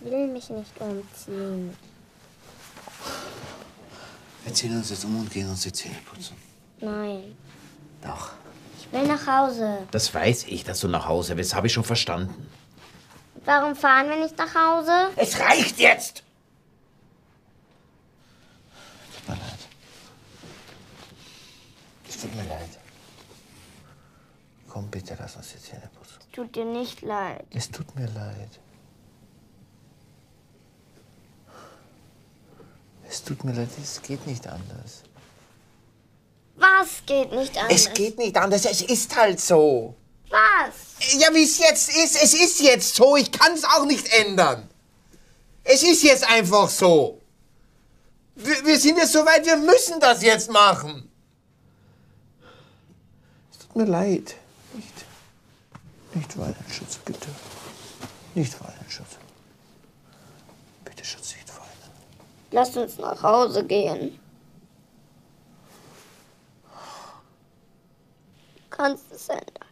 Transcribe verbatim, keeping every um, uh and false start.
will mich nicht umziehen. Wir ziehen uns jetzt um und gehen uns die Zähne putzen. Nein. Doch. Ich will nach Hause. Das weiß ich, dass du nach Hause willst. Habe ich schon verstanden. Warum fahren wir nicht nach Hause? Es reicht jetzt! Tut mir leid. Es tut mir leid. Komm, bitte, lass uns die Zähne putzen. Es tut dir nicht leid. Es tut mir leid. Es tut mir leid, es geht nicht anders. Was geht nicht anders? Es geht nicht anders, es ist halt so. Was? Ja, wie es jetzt ist, es ist jetzt so, ich kann es auch nicht ändern. Es ist jetzt einfach so. Wir, wir sind jetzt so weit, wir müssen das jetzt machen. Es tut mir leid. Nicht, nicht weinen, Schatz, bitte. Nicht weinen, Schatz. Bitte, Schatz, nicht weinen. Lass uns nach Hause gehen. Du kannst es ändern.